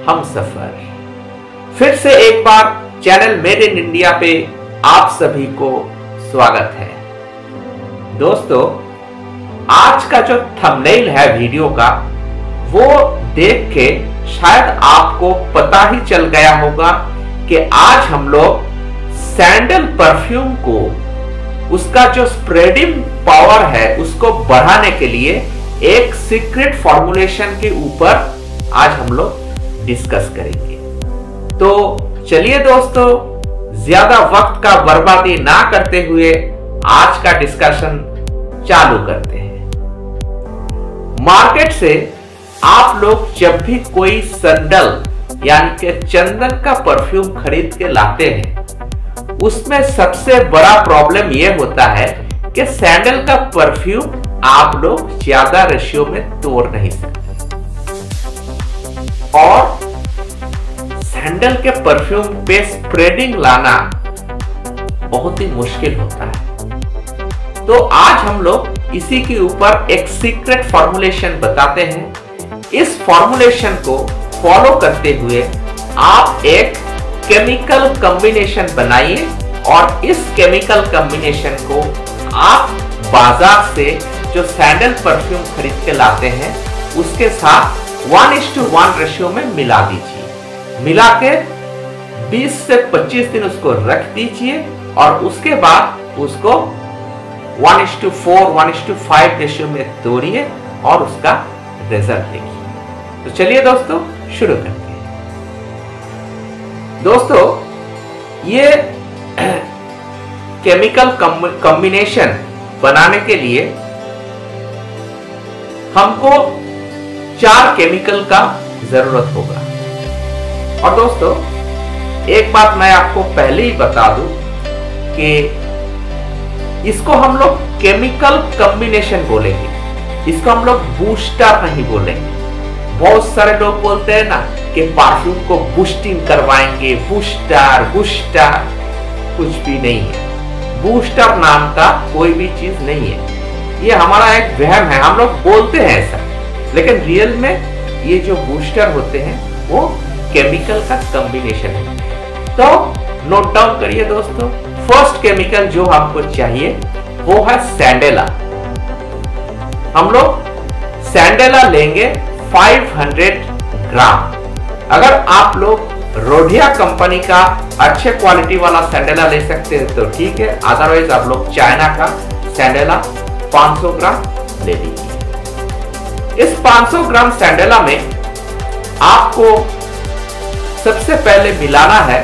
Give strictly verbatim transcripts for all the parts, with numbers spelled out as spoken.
हम सफर। फिर से एक बार चैनल मेड इन इंडिया पे आप सभी को स्वागत है। दोस्तों, आज का जो थंबनेल है वीडियो का, वो देख के शायद आपको पता ही चल गया होगा कि आज हम लोग सैंडल परफ्यूम को, उसका जो स्प्रेडिंग पावर है उसको बढ़ाने के लिए एक सीक्रेट फॉर्मुलेशन के ऊपर आज हम लोग डिस्कस करेंगे। तो चलिए दोस्तों, ज्यादा वक्त का बर्बादी ना करते हुए आज का डिस्कशन चालू करते हैं। मार्केट से आप लोग जब भी कोई सैंडल यानी कि चंदन का परफ्यूम खरीद के लाते हैं, उसमें सबसे बड़ा प्रॉब्लम यह होता है कि सैंडल का परफ्यूम आप लोग ज्यादा रेशियो में तोड़ नहीं सकते और सैंडल के परफ्यूम पे स्प्रेडिंग लाना बहुत ही मुश्किल होता है। तो आज हम लोग इसी के ऊपर एक सीक्रेट फॉर्मुलेशन बताते हैं। इस फॉर्मुलेशन को फॉलो करते हुए आप एक केमिकल कॉम्बिनेशन बनाइए और इस केमिकल कॉम्बिनेशन को आप बाजार से जो सैंडल परफ्यूम खरीद के लाते हैं उसके साथ one is to one ratio में मिला दीजिए। मिला के बीस से पच्चीस दिन उसको रख दीजिए और उसके बाद उसको one is to four one is to five ratio में तोड़िए और उसका रिजल्ट देखिए। तो चलिए दोस्तों, शुरू करते हैं। दोस्तों, ये केमिकल कॉम्बिनेशन बनाने के लिए हमको चार केमिकल का जरूरत होगा। और दोस्तों, एक बात मैं आपको पहले ही बता दूं कि इसको हम लोग केमिकल कॉम्बिनेशन बोलेंगे, इसको हम लोग बूस्टर नहीं बोलेंगे। बहुत सारे लोग बोलते हैं ना कि परफ्यूम को बूस्टिंग करवाएंगे, बूस्टर बूस्टर कुछ भी नहीं है। बूस्टर नाम का कोई भी चीज नहीं है, ये हमारा एक वहम है। हम लोग बोलते हैं ऐसा, लेकिन रियल में ये जो बूस्टर होते हैं वो केमिकल का कॉम्बिनेशन है। तो नोट डाउन करिए दोस्तों, फर्स्ट केमिकल जो हमको चाहिए वो है सैंडेला। हम लोग सैंडेला लेंगे पाँच सौ ग्राम। अगर आप लोग रोडिया कंपनी का अच्छे क्वालिटी वाला सैंडेला ले सकते हैं तो ठीक है, अदरवाइज आप लोग चाइना का सैंडेला पाँच सौ ग्राम ले लीजिए। इस पाँच सौ ग्राम सैंडेला में आपको सबसे पहले मिलाना है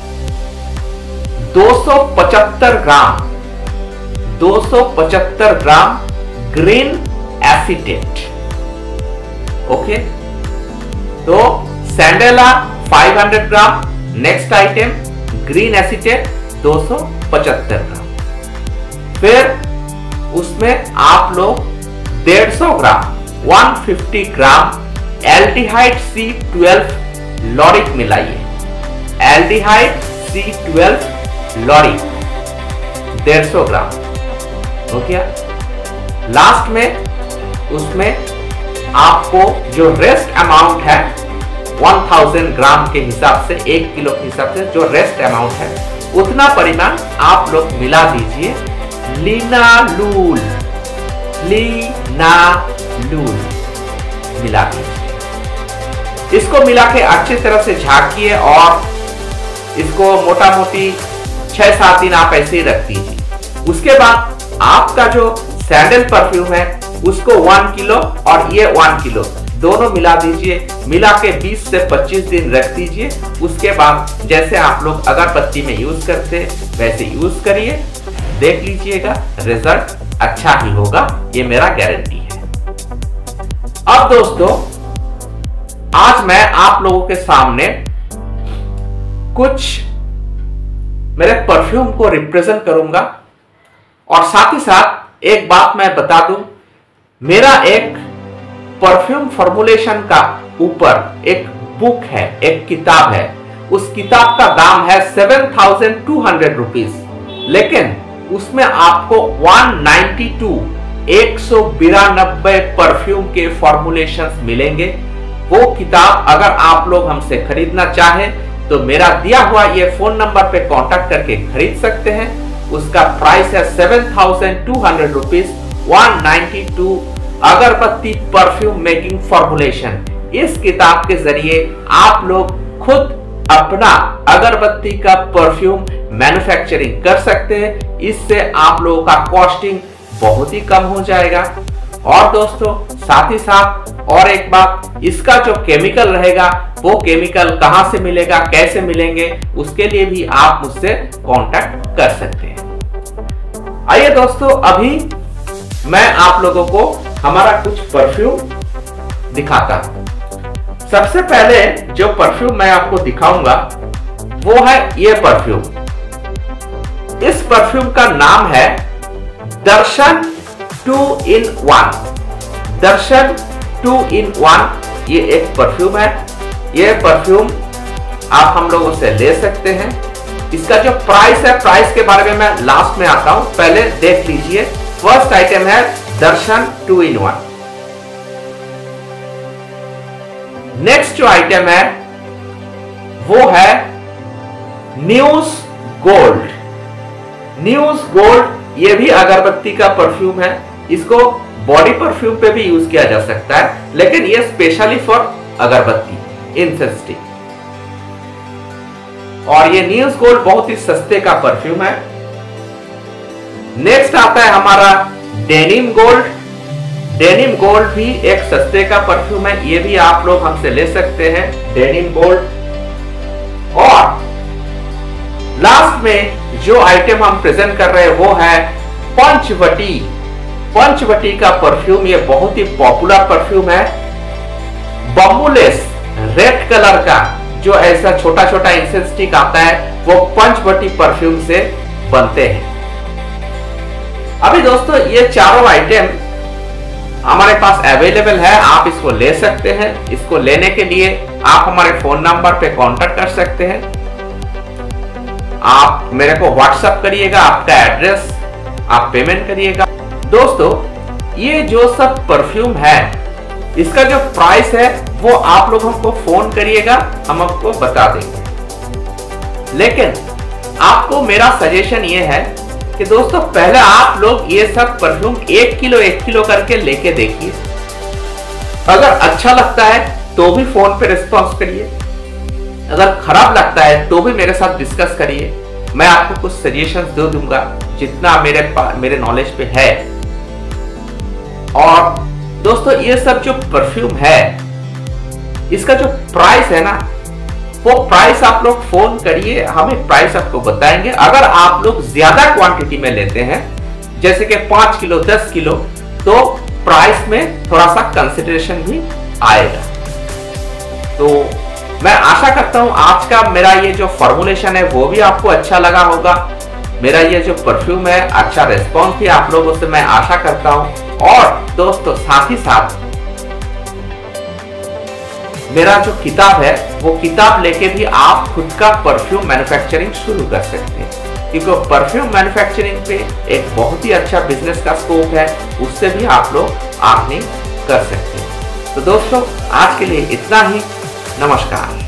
दो सौ पचहत्तर ग्राम दो सौ पचहत्तर ग्राम ग्रीन एसीटेट। ओके, तो सैंडेला पाँच सौ ग्राम, नेक्स्ट आइटम ग्रीन एसीटेट दो सौ पचहत्तर ग्राम। फिर उसमें आप लोग डेढ़ सौ ग्राम एक सौ पचास ग्राम एल्डिहाइड सी ट्वेल्व लॉरिक मिलाइए। एल्डिहाइड सी ट्वेल्व लॉरिक डेढ़ सौ ग्राम हो गया। लास्ट में उसमें आपको जो रेस्ट अमाउंट है एक हज़ार ग्राम के हिसाब से, एक किलो के हिसाब से जो रेस्ट अमाउंट है उतना परिमाण आप लोग मिला दीजिए। लिनालूल लिनालूल मिला दीजिए। इसको मिला के अच्छी तरह से झाँकिए और इसको मोटा मोटी छह सात दिन आप ऐसे ही रख दीजिए। उसके बाद आपका जो सैंडल परफ्यूम है उसको वन किलो और ये वन किलो दोनों मिला दीजिए। मिला के बीस से पच्चीस दिन रख दीजिए। उसके बाद जैसे आप लोग अगरबत्ती में यूज करते वैसे यूज करिए, देख लीजिएगा रिजल्ट अच्छा ही होगा, ये मेरा गारंटी है। अब दोस्तों, आज मैं आप लोगों के सामने कुछ मेरे परफ्यूम को रिप्रेजेंट करूंगा और साथ ही साथ एक बात मैं बता दूं, मेरा एक परफ्यूम फॉर्मुलेशन का ऊपर एक बुक है, एक किताब है। उस किताब का दाम है seven thousand two hundred rupees, लेकिन उसमें आपको वन नाइन्टी टू एक सौ बिरानबे परफ्यूम के फॉर्मुलेशंस मिलेंगे। वो किताब अगर आप लोग हमसे खरीदना चाहें तो मेरा दिया हुआ ये फोन नंबर पे कांटेक्ट करके खरीद सकते हैं। उसका प्राइस है seven thousand two hundred rupees one ninety two agarbatti perfume making formulation. इस किताब के जरिए आप लोग खुद अपना अगरबत्ती का परफ्यूम मैन्युफैक्चरिंग कर सकते हैं। इससे आप लोगों का कॉस्टिंग बहुत ही कम हो जाएगा। और दोस्तों साथ ही साथ और एक बात, इसका जो केमिकल रहेगा वो केमिकल कहां से मिलेगा, कैसे मिलेंगे, उसके लिए भी आप मुझसे कांटेक्ट कर सकते हैं। आइए दोस्तों, अभी मैं आप लोगों को हमारा कुछ परफ्यूम दिखाता हूं। सबसे पहले जो परफ्यूम मैं आपको दिखाऊंगा वो है ये परफ्यूम। इस परफ्यूम का नाम है Darshan two in one. Darshan two in one ये एक परफ्यूम है। ये परफ्यूम आप हम लोगों से ले सकते हैं। इसका जो प्राइस है, प्राइस के बारे में मैं लास्ट में आता हूं, पहले देख लीजिए। फर्स्ट आइटम है Darshan two in one. Next जो आइटम है वो है न्यूज गोल्ड। न्यूज गोल्ड ये भी अगरबत्ती का परफ्यूम है। इसको बॉडी परफ्यूम पे भी यूज किया जा सकता है, लेकिन ये specially for agarbatti incense stick. और ये न्यूज गोल्ड बहुत ही सस्ते का परफ्यूम है। नेक्स्ट आता है हमारा डेनिम गोल्ड। डेनिम गोल्ड भी एक सस्ते का परफ्यूम है। ये भी आप लोग हमसे ले सकते हैं, डेनिम गोल्ड। और लास्ट में जो आइटम हम प्रेजेंट कर रहे हैं वो है पंचवटी। पंचवटी का परफ्यूम ये बहुत ही पॉपुलर परफ्यूम है। बम्बूलेस रेड कलर का जो ऐसा छोटा छोटा इंसेंस स्टिक आता है वो पंचवटी परफ्यूम से बनते हैं। अभी दोस्तों ये चारों आइटम हमारे पास अवेलेबल है, आप इसको ले सकते हैं। इसको लेने के लिए आप हमारे फोन नंबर पे कांटेक्ट कर सकते हैं। आप मेरे को व्हाट्सएप करिएगा आपका एड्रेस, आप पेमेंट करिएगा। दोस्तों ये जो सब परफ्यूम है इसका जो प्राइस है वो आप लोग हमको फोन करिएगा, हम आपको बता देंगे। लेकिन आपको मेरा सजेशन ये है कि दोस्तों पहले आप लोग ये सब परफ्यूम एक किलो एक किलो करके लेके देखिए। अगर अच्छा लगता है तो भी फोन पे रिस्पॉन्स करिए, अगर खराब लगता है तो भी मेरे साथ डिस्कस करिए। मैं आपको कुछ सजेशंस दे दूंगा जितना मेरे मेरे नॉलेज पे है। और दोस्तों ये सब जो परफ्यूम है इसका जो प्राइस है ना वो प्राइस आप लोग फोन करिए, हमें प्राइस आपको बताएंगे। अगर आप लोग ज्यादा क्वांटिटी में लेते हैं जैसे कि पांच किलो दस किलो तो प्राइस में थोड़ा सा कंसिडरेशन भी आएगा। तो मैं आशा करता हूं आज का मेरा ये जो फॉर्मुलेशन है वो भी आपको अच्छा लगा होगा। मेरा ये जो परफ्यूम है अच्छा रिस्पॉन्स भी आप लोगों से मैं आशा करता हूं। और दोस्तों साथ ही साथ मेरा जो किताब है वो किताब लेके भी आप खुद का परफ्यूम मैन्युफैक्चरिंग शुरू कर सकते हैं, क्योंकि परफ्यूम मैन्युफैक्चरिंग पे एक बहुत ही अच्छा बिजनेस का स्कोप है, उससे भी आप लोग अर्निंग कर सकते हैं। तो दोस्तों आज के लिए इतना ही। नमस्कार।